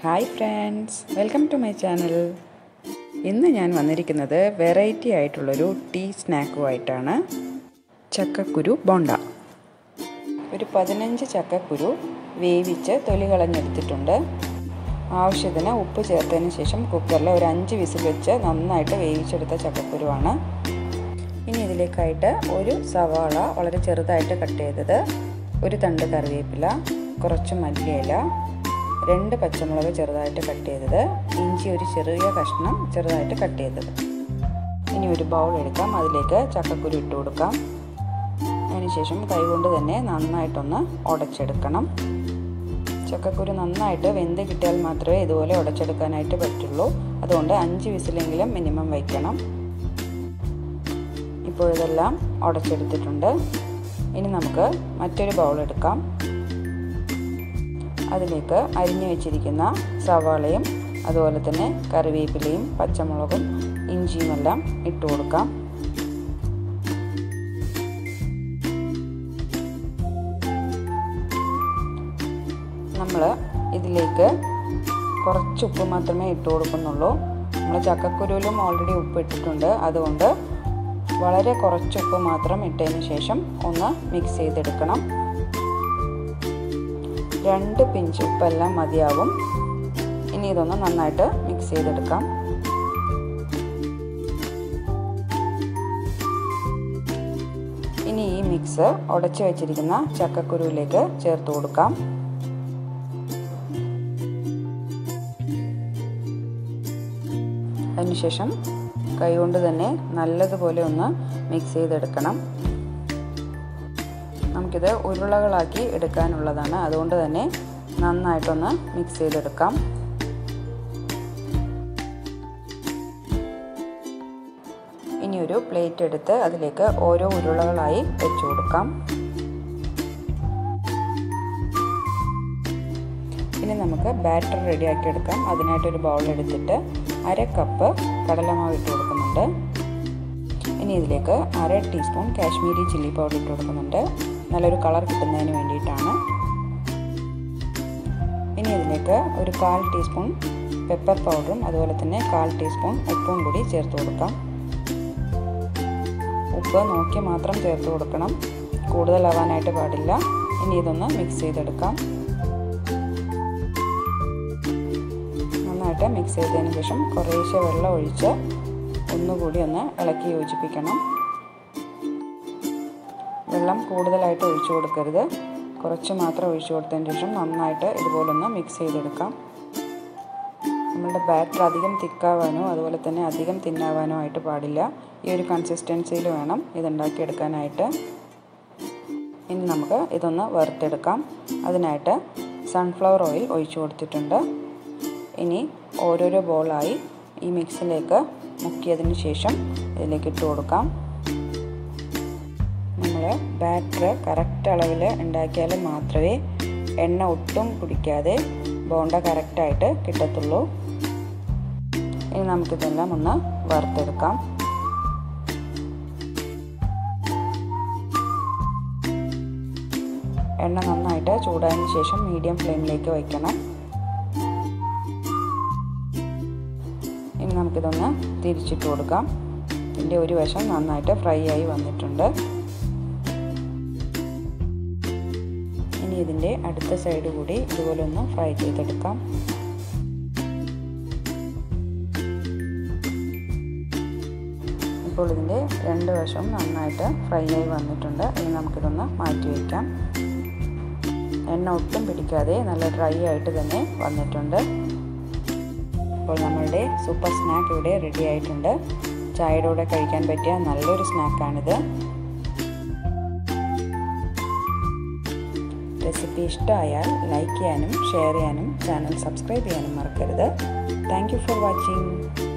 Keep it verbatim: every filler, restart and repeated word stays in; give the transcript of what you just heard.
Hi friends, welcome to my channel. ഇന്ന് ഞാൻ വന്നിരിക്കുന്നത് വെറൈറ്റി ആയിട്ടുള്ളൊരു ടീ സ്നാക്കുമായിട്ടാണ്. ചക്കക്കുരു ബോണ്ട. ഒരു പതിനഞ്ച് ചക്കക്കുരു വേവിച്ച് തൊലി കളഞ്ഞെടുത്തിട്ടുണ്ട്. ആവശ്യത്തിന് ഉപ്പ് ചേർത്തതിന് ശേഷം കുക്കറിൽ ഒരു അഞ്ച് വിസിൽ വെച്ച് നന്നായിട്ട് വേവിച്ചെടുത്ത ചക്കക്കുരുവാണ്. ഇനി ഇതിലേക്കായിട്ട് ഒരു സവാള വളരെ ചെറുതായിട്ട് കട്ട് ചെയ്തത്, ഒരു തണ്ട് കറിവേപ്പില, കുറച്ച് മല്ലിയില, രണ്ട് പച്ചമുളക് ചെറുതായിട്ട് കട്ട് ചെയ്തത്, ഇഞ്ചി ഒരു ചെറിയ കഷ്ണം ചെറുതായിട്ട് കട്ട് ചെയ്തത്. ഇനി ഒരു ബൗൾ എടുക്കാം, അതിലേക്ക് ചക്കക്കുരു ഇട്ട് കൊടുക്കാം. അതിനുശേഷം കൈകൊണ്ട് തന്നെ നന്നായിട്ടൊന്ന് ഉടച്ചെടുക്കണം. ചക്കക്കുരു നന്നായിട്ട് വെന്ത് കിട്ടിയാൽ മാത്രമേ ഇതുപോലെ ഉടച്ചെടുക്കാനായിട്ട് പറ്റുള്ളൂ. അതുകൊണ്ട് അഞ്ച് വിസിലെങ്കിലും മിനിമം വയ്ക്കണം. ഇപ്പോൾ ഇതെല്ലാം ഉടച്ചെടുത്തിട്ടുണ്ട്. ഇനി നമുക്ക് മറ്റൊരു ബൗൾ എടുക്കാം. അതിലേക്ക് അരിഞ്ഞു വെച്ചിരിക്കുന്ന സവാളയും അതുപോലെ തന്നെ കറിവേപ്പിലയും പച്ചമുളകും ഇഞ്ചിയും എല്ലാം ഇട്ട് കൊടുക്കാം. നമ്മൾ ഇതിലേക്ക് കുറച്ച് ഉപ്പ് മാത്രമേ ഇട്ട് കൊടുക്കുന്നുള്ളൂ. നമ്മൾ ചക്കക്കുരുവിലും ഓൾറെഡി ഉപ്പ് ഇട്ടിട്ടുണ്ട്. അതുകൊണ്ട് വളരെ കുറച്ച് ഉപ്പ് മാത്രം ഇട്ടതിന് ശേഷം ഒന്ന് മിക്സ് ചെയ്തെടുക്കണം. രണ്ട് പിഞ്ച് ഉപ്പെല്ലാം മതിയാവും. ഇനി ഇതൊന്ന് നന്നായിട്ട് മിക്സ് ചെയ്തെടുക്കാം. ഇനി ഈ മിക്സ് ഉടച്ചു വെച്ചിരിക്കുന്ന ചക്കക്കുരുവിലേക്ക് ചേർത്ത് കൊടുക്കാം. അതിനുശേഷം കൈകൊണ്ട് തന്നെ നല്ലതുപോലെ ഒന്ന് മിക്സ് ചെയ്തെടുക്കണം. നമുക്കിത് ഉരുളകളാക്കി എടുക്കാനുള്ളതാണ്. അതുകൊണ്ട് തന്നെ നന്നായിട്ടൊന്ന് മിക്സ് ചെയ്തെടുക്കാം. ഇനി ഒരു പ്ലേറ്റ് എടുത്ത് അതിലേക്ക് ഓരോ ഉരുളകളായി വെച്ചു കൊടുക്കാം. ഇനി നമുക്ക് ബാറ്റർ റെഡിയാക്കി എടുക്കാം. അതിനായിട്ടൊരു ബൗൾ എടുത്തിട്ട് അര കപ്പ് കടലമാവ് ഇട്ട് കൊടുക്കുന്നുണ്ട്. ഇനി ഇതിലേക്ക് അര ടീസ്പൂൺ കാശ്മീരി ചില്ലി പൗഡർ ഇട്ട് കൊടുക്കുന്നുണ്ട്. നല്ലൊരു കളർ കിട്ടുന്നതിന് വേണ്ടിയിട്ടാണ്. ഇനി ഇതിലേക്ക് ഒരു കാൽ ടീസ്പൂൺ പെപ്പർ പൗഡറും അതുപോലെ തന്നെ കാൽ ടീസ്പൂൺ ഉപ്പും കൂടി ചേർത്ത് കൊടുക്കാം. ഉപ്പ് നോക്കി മാത്രം ചേർത്ത് കൊടുക്കണം, കൂടുതലാവാനായിട്ട് പാടില്ല. ഇനി ഇതൊന്ന് മിക്സ് ചെയ്തെടുക്കാം. നന്നായിട്ട് മിക്സ് ചെയ്തതിന് ശേഷം കുറേശ്ശെ വെള്ളം ഒഴിച്ച് ഒന്നുകൂടി ഒന്ന് ഇളക്കി യോജിപ്പിക്കണം. വെള്ളം കൂടുതലായിട്ട് ഒഴിച്ചു കൊടുക്കരുത്, കുറച്ച് മാത്രം ഒഴിച്ചു കൊടുത്തതിന് ശേഷം നന്നായിട്ട് ഇതുപോലൊന്ന് മിക്സ് ചെയ്തെടുക്കാം. നമ്മളുടെ ബാറ്റർ അധികം തിക്കാവാനോ അതുപോലെ തന്നെ അധികം തിന്നാവാനോ ആയിട്ട് പാടില്ല. ഈ ഒരു കൺസിസ്റ്റൻസിയിൽ വേണം ഇതുണ്ടാക്കിയെടുക്കാനായിട്ട്. ഇനി നമുക്ക് ഇതൊന്ന് വറുത്തെടുക്കാം. അതിനായിട്ട് സൺഫ്ലവർ ഓയിൽ ഒഴിച്ചു കൊടുത്തിട്ടുണ്ട്. ഇനി ഓരോരോ ബോളായി ഈ മിക്സിലേക്ക് മുക്കിയതിന് ശേഷം ഇതിലേക്ക് ഇട്ട് കൊടുക്കാം. നമ്മൾ ബാറ്റർ കറക്റ്റ് അളവിൽ ഉണ്ടാക്കിയാൽ മാത്രമേ എണ്ണ ഒട്ടും കുടിക്കാതെ ബോണ്ട കറക്റ്റായിട്ട് കിട്ടത്തുള്ളൂ. ഇനി നമുക്കിതെല്ലാം ഒന്ന് വറുത്തെടുക്കാം. എണ്ണ നന്നായിട്ട് ചൂടായതിനു ശേഷം മീഡിയം ഫ്ലെയിമിലേക്ക് വയ്ക്കണം. ഇനി നമുക്കിതൊന്ന് തിരിച്ചിട്ട് കൊടുക്കാം. ഇതിൻ്റെ ഒരു വശം നന്നായിട്ട് ഫ്രൈ ആയി വന്നിട്ടുണ്ട്. ഇനി ഇതിൻ്റെ അടുത്ത സൈഡ് കൂടി ഇതുപോലെ ഒന്ന് ഫ്രൈ ചെയ്തെടുക്കാം. ഇപ്പോൾ ഇതിൻ്റെ രണ്ട് വശവും നന്നായിട്ട് ഫ്രൈ ആയി വന്നിട്ടുണ്ട്. ഇനി നമുക്കിതൊന്ന് മാറ്റി വയ്ക്കാം. എണ്ണ ഒട്ടും പിടിക്കാതെ നല്ല ഡ്രൈ ആയിട്ട് തന്നെ വന്നിട്ടുണ്ട്. അപ്പോൾ നമ്മളുടെ സൂപ്പർ സ്നാക്ക് ഇവിടെ റെഡി ആയിട്ടുണ്ട്. ചായയുടെ കൂടെ കഴിക്കാൻ പറ്റിയ നല്ലൊരു സ്നാക്കാണിത്. റെസിപ്പി ഇഷ്ടമായാൽ ലൈക്ക് ചെയ്യാനും ഷെയർ ചെയ്യാനും ചാനൽ സബ്സ്ക്രൈബ് ചെയ്യാനും മറക്കരുത്. Thank you for watching.